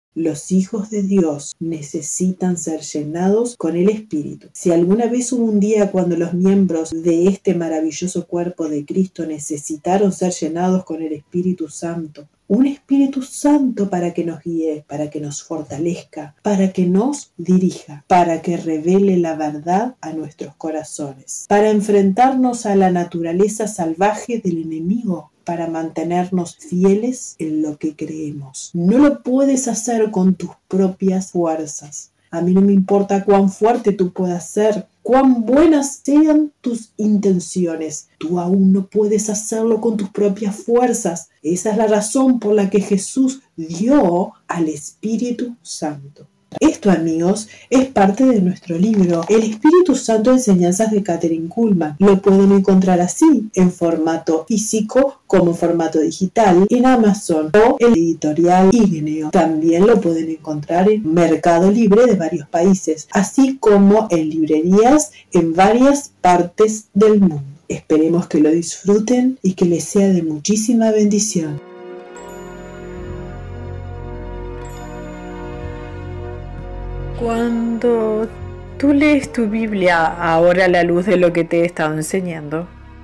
Los hijos de Dios necesitan ser llenados con el Espíritu. Si alguna vez hubo un día cuando los miembros de este maravilloso cuerpo de Cristo necesitaron ser llenados con el Espíritu Santo, un Espíritu Santo para que nos guíe, para que nos fortalezca, para que nos dirija, para que revele la verdad a nuestros corazones, para enfrentarnos a la naturaleza salvaje del enemigo, para mantenernos fieles en lo que creemos. No lo puedes hacer con tus propias fuerzas. A mí no me importa cuán fuerte tú puedas ser, cuán buenas sean tus intenciones. Tú aún no puedes hacerlo con tus propias fuerzas. Esa es la razón por la que Jesús dio al Espíritu Santo. Esto, amigos, es parte de nuestro libro El Espíritu Santo, enseñanzas de Kathryn Kuhlman. Lo pueden encontrar así, en formato físico como formato digital, en Amazon o en editorial Igneo. También lo pueden encontrar en Mercado Libre de varios países, así como en librerías en varias partes del mundo. Esperemos que lo disfruten y que les sea de muchísima bendición. Cuando tú lees tu Biblia ahora a la luz de lo que te he estado enseñando,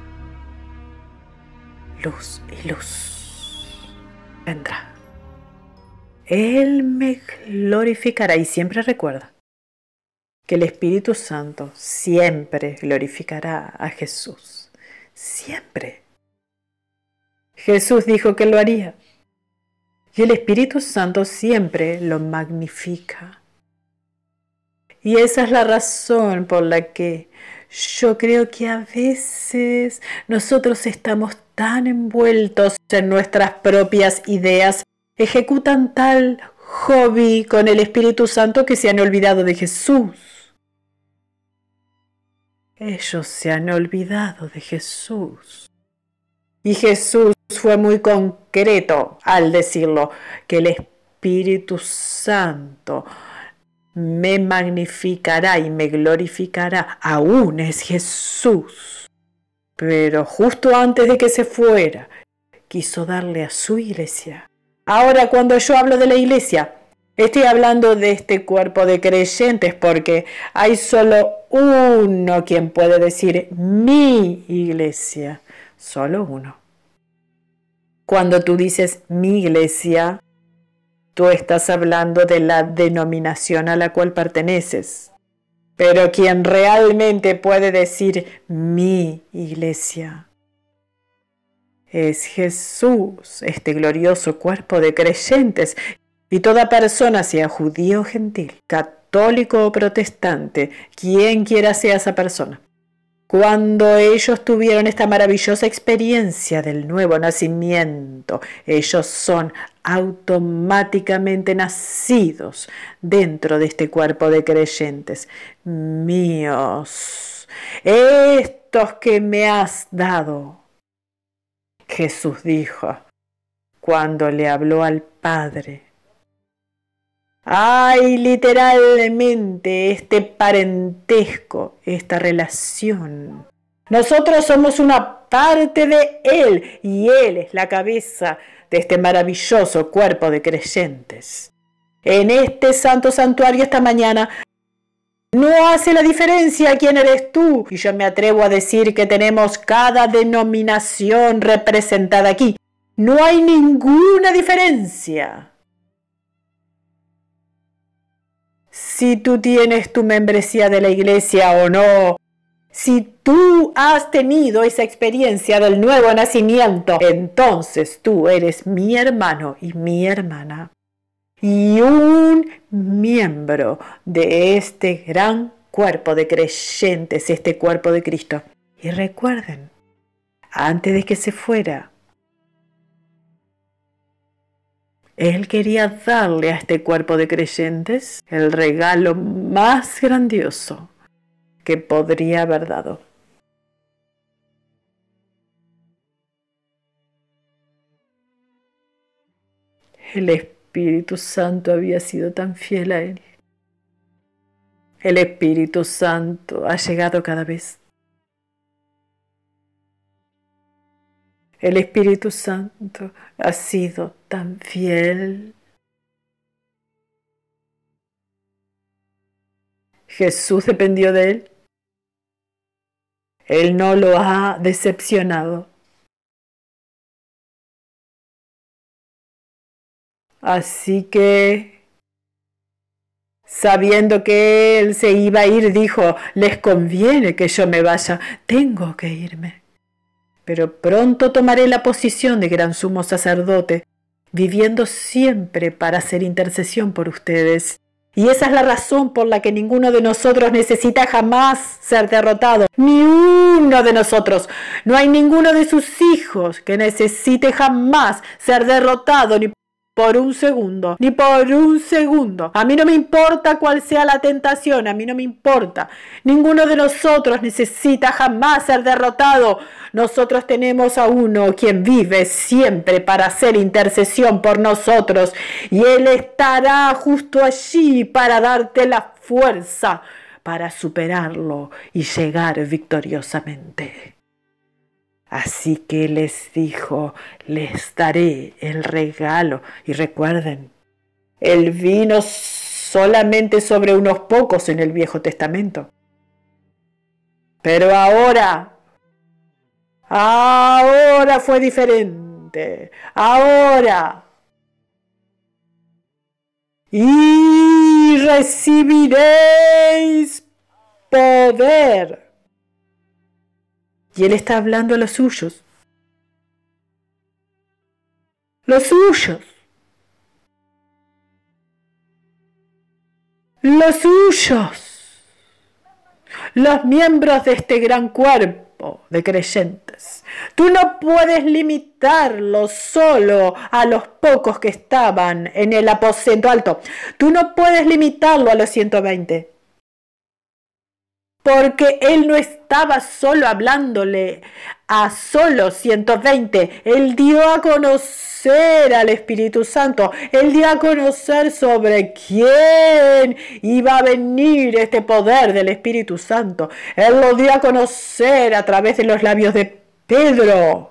luz y luz vendrá. Él me glorificará, y siempre recuerda que el Espíritu Santo siempre glorificará a Jesús. Siempre. Jesús dijo que lo haría. Y el Espíritu Santo siempre lo magnifica. Y esa es la razón por la que yo creo que a veces nosotros estamos tan envueltos en nuestras propias ideas, ejecutan tal hobby con el Espíritu Santo que se han olvidado de Jesús. Ellos se han olvidado de Jesús. Y Jesús fue muy concreto al decirlo, que el Espíritu Santo me magnificará y me glorificará. Aún es Jesús. Pero justo antes de que se fuera, quiso darle a su iglesia. Ahora, cuando yo hablo de la iglesia, estoy hablando de este cuerpo de creyentes, porque hay solo uno quien puede decir mi iglesia. Solo uno. Cuando tú dices mi iglesia, tú estás hablando de la denominación a la cual perteneces. Pero quien realmente puede decir mi iglesia es Jesús, este glorioso cuerpo de creyentes. Y toda persona, sea judío o gentil, católico o protestante, quien quiera sea esa persona, cuando ellos tuvieron esta maravillosa experiencia del nuevo nacimiento, ellos son automáticamente nacidos dentro de este cuerpo de creyentes. Míos, estos que me has dado. Jesús dijo cuando le habló al Padre. Hay literalmente este parentesco, esta relación. Nosotros somos una parte de Él y Él es la cabeza de este maravilloso cuerpo de creyentes. En este santo santuario esta mañana no hace la diferencia quién eres tú. Y yo me atrevo a decir que tenemos cada denominación representada aquí. No hay ninguna diferencia. Si tú tienes tu membresía de la iglesia o no, si tú has tenido esa experiencia del nuevo nacimiento, entonces tú eres mi hermano y mi hermana y un miembro de este gran cuerpo de creyentes, este cuerpo de Cristo. Y recuerden, antes de que se fuera, Él quería darle a este cuerpo de creyentes el regalo más grandioso que podría haber dado. El Espíritu Santo había sido tan fiel a Él. El Espíritu Santo ha llegado cada vez. El Espíritu Santo ha sido tan fiel. Jesús dependió de él. Él no lo ha decepcionado. Así que, sabiendo que él se iba a ir, dijo, les conviene que yo me vaya, tengo que irme. Pero pronto tomaré la posición de gran sumo sacerdote, viviendo siempre para hacer intercesión por ustedes. Y esa es la razón por la que ninguno de nosotros necesita jamás ser derrotado. Ni uno de nosotros. No hay ninguno de sus hijos que necesite jamás ser derrotado ni por un segundo, ni por un segundo. A mí no me importa cuál sea la tentación, a mí no me importa. Ninguno de nosotros necesita jamás ser derrotado. Nosotros tenemos a uno quien vive siempre para hacer intercesión por nosotros y Él estará justo allí para darte la fuerza para superarlo y llegar victoriosamente. Así que les dijo, les daré el regalo. Y recuerden, Él vino solamente sobre unos pocos en el Viejo Testamento. Pero ahora fue diferente. Ahora. Y recibiréis poder. Y Él está hablando a los suyos. Los suyos. Los suyos. Los miembros de este gran cuerpo de creyentes. Tú no puedes limitarlo solo a los pocos que estaban en el aposento alto. Tú no puedes limitarlo a los 120. Porque Él no estaba solo hablándole a solo 120. Él dio a conocer al Espíritu Santo. Él dio a conocer sobre quién iba a venir este poder del Espíritu Santo. Él lo dio a conocer a través de los labios de Pedro.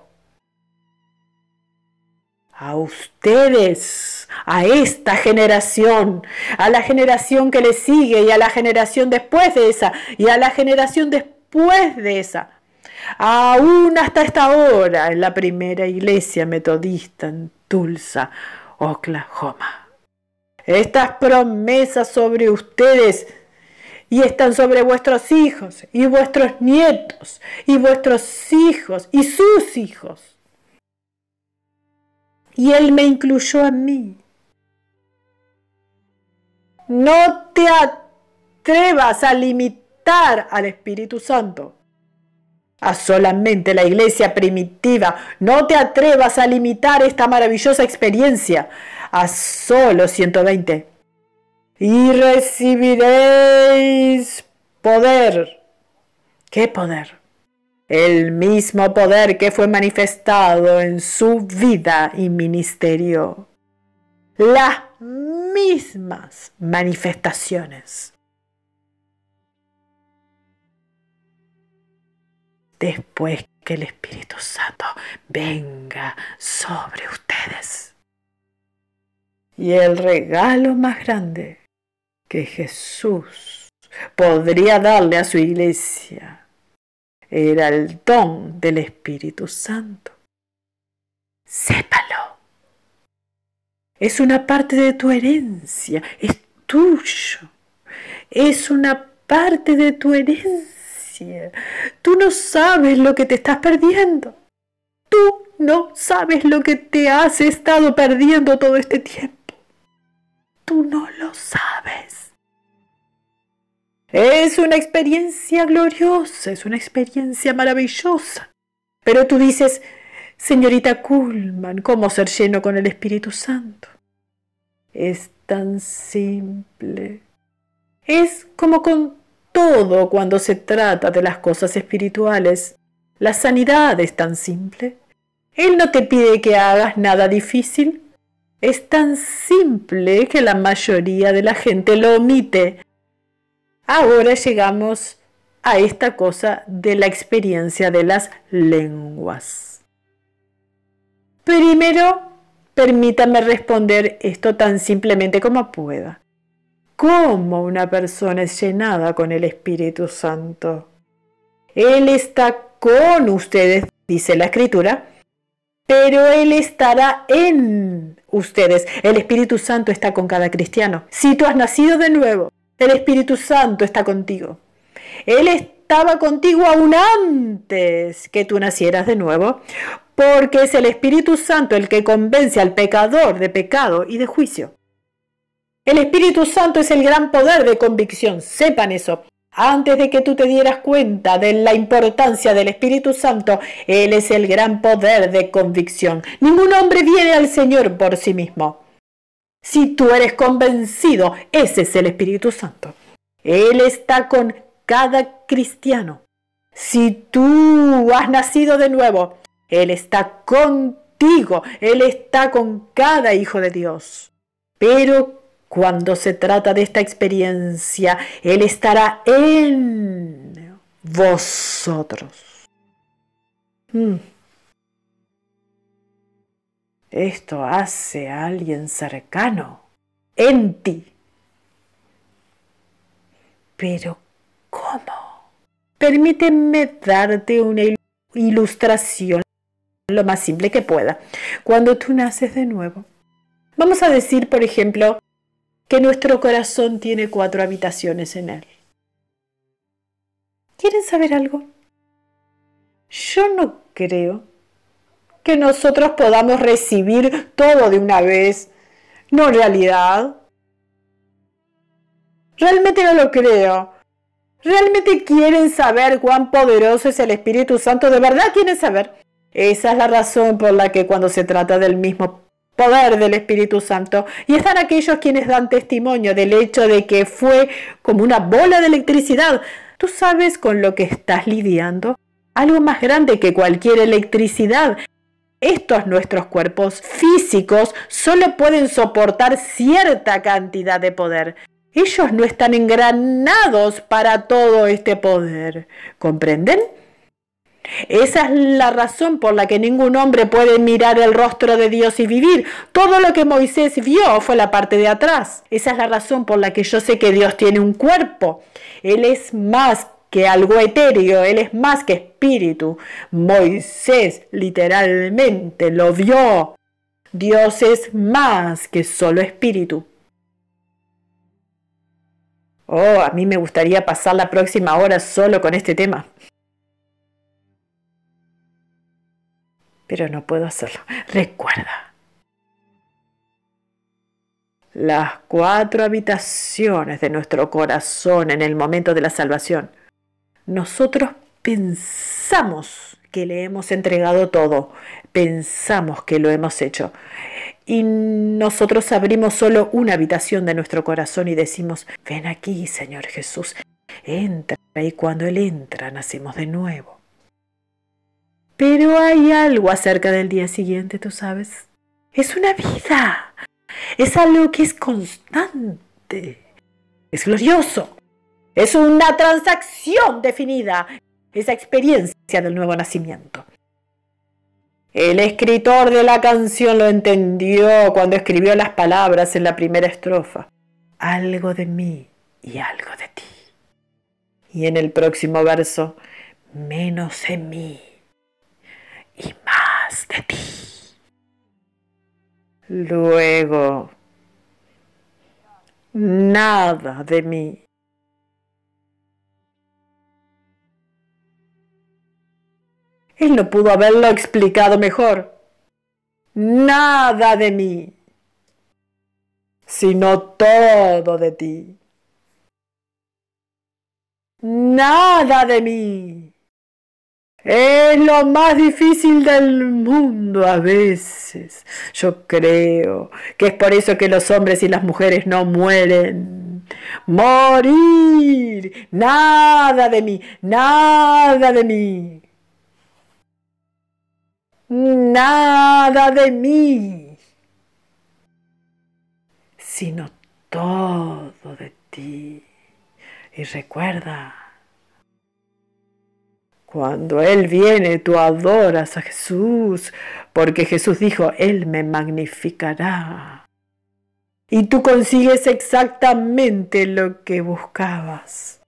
A ustedes, a esta generación, a la generación que le sigue y a la generación después de esa y a la generación después de esa. Aún hasta esta hora en la primera iglesia metodista en Tulsa, Oklahoma. Estas promesas sobre ustedes y están sobre vuestros hijos y vuestros nietos y vuestros hijos y sus hijos. Y Él me incluyó a mí. No te atrevas a limitar al Espíritu Santo a solamente la iglesia primitiva. No te atrevas a limitar esta maravillosa experiencia a solo 120. Y recibiréis poder. ¿Qué poder? El mismo poder que fue manifestado en su vida y ministerio. Las mismas manifestaciones. Después que el Espíritu Santo venga sobre ustedes. Y el regalo más grande que Jesús podría darle a su iglesia era el don del Espíritu Santo. Sépalo. Es una parte de tu herencia, es tuyo. Es una parte de tu herencia. Tú no sabes lo que te estás perdiendo. Tú no sabes lo que te has estado perdiendo todo este tiempo. Tú no lo sabes. Es una experiencia gloriosa, es una experiencia maravillosa. Pero tú dices, señorita Kuhlman, ¿cómo ser lleno con el Espíritu Santo? Es tan simple. Es como con todo cuando se trata de las cosas espirituales. La sanidad es tan simple. Él no te pide que hagas nada difícil. Es tan simple que la mayoría de la gente lo omite. Ahora llegamos a esta cosa de la experiencia de las lenguas. Primero, permítame responder esto tan simplemente como pueda. cómo una persona es llenada con el Espíritu Santo. Él está con ustedes, dice la Escritura, pero Él estará en ustedes. El Espíritu Santo está con cada cristiano. Si tú has nacido de nuevo, el Espíritu Santo está contigo. Él estaba contigo aún antes que tú nacieras de nuevo, porque es el Espíritu Santo el que convence al pecador de pecado y de juicio. El Espíritu Santo es el gran poder de convicción, sepan eso. Antes de que tú te dieras cuenta de la importancia del Espíritu Santo, Él es el gran poder de convicción. Ningún hombre viene al Señor por sí mismo. Si tú eres convencido, ese es el Espíritu Santo. Él está con cada cristiano. Si tú has nacido de nuevo, Él está contigo. Él está con cada hijo de Dios. Pero cuando se trata de esta experiencia, Él estará en vosotros. Esto hace a alguien cercano en ti. Pero, ¿cómo? Permíteme darte una ilustración lo más simple que pueda. Cuando tú naces de nuevo, vamos a decir, por ejemplo, que nuestro corazón tiene 4 habitaciones en él. ¿Quieren saber algo? Yo no creo que nosotros podamos recibir todo de una vez. No, en realidad. Realmente no lo creo. ¿Realmente quieren saber cuán poderoso es el Espíritu Santo? ¿De verdad quieren saber? Esa es la razón por la que cuando se trata del mismo poder del Espíritu Santo, y están aquellos quienes dan testimonio del hecho de que fue como una bola de electricidad. ¿Tú sabes con lo que estás lidiando? Algo más grande que cualquier electricidad. Estos nuestros cuerpos físicos solo pueden soportar cierta cantidad de poder. Ellos no están engranados para todo este poder. ¿Comprenden? Esa es la razón por la que ningún hombre puede mirar el rostro de Dios y vivir. Todo lo que Moisés vio fue la parte de atrás. Esa es la razón por la que yo sé que Dios tiene un cuerpo. Él es más que algo etéreo, Él es más que espíritu. Moisés literalmente lo vio. Dios es más que solo espíritu. Oh, a mí me gustaría pasar la próxima hora solo con este tema. Pero no puedo hacerlo. Recuerda, las 4 habitaciones de nuestro corazón en el momento de la salvación. Nosotros pensamos que le hemos entregado todo, pensamos que lo hemos hecho. Y nosotros abrimos solo una habitación de nuestro corazón y decimos, ven aquí, Señor Jesús, entra. Y cuando Él entra, nacemos de nuevo. Pero hay algo acerca del día siguiente, ¿tú sabes? Es una vida. Es algo que es constante. Es glorioso. Es una transacción definida. Esa experiencia del nuevo nacimiento. El escritor de la canción lo entendió cuando escribió las palabras en la primera estrofa. Algo de mí y algo de ti. Y en el próximo verso, menos de mí y más de ti. Luego, nada de mí. Él no pudo haberlo explicado mejor. Nada de mí, sino todo de ti. Nada de mí. Es lo más difícil del mundo a veces. Yo creo que es por eso que los hombres y las mujeres no mueren. Morir. Nada de mí. Nada de mí. Nada de mí. Sino todo de ti. Y recuerda, cuando Él viene, tú adoras a Jesús, porque Jesús dijo, Él me magnificará. y tú consigues exactamente lo que buscabas.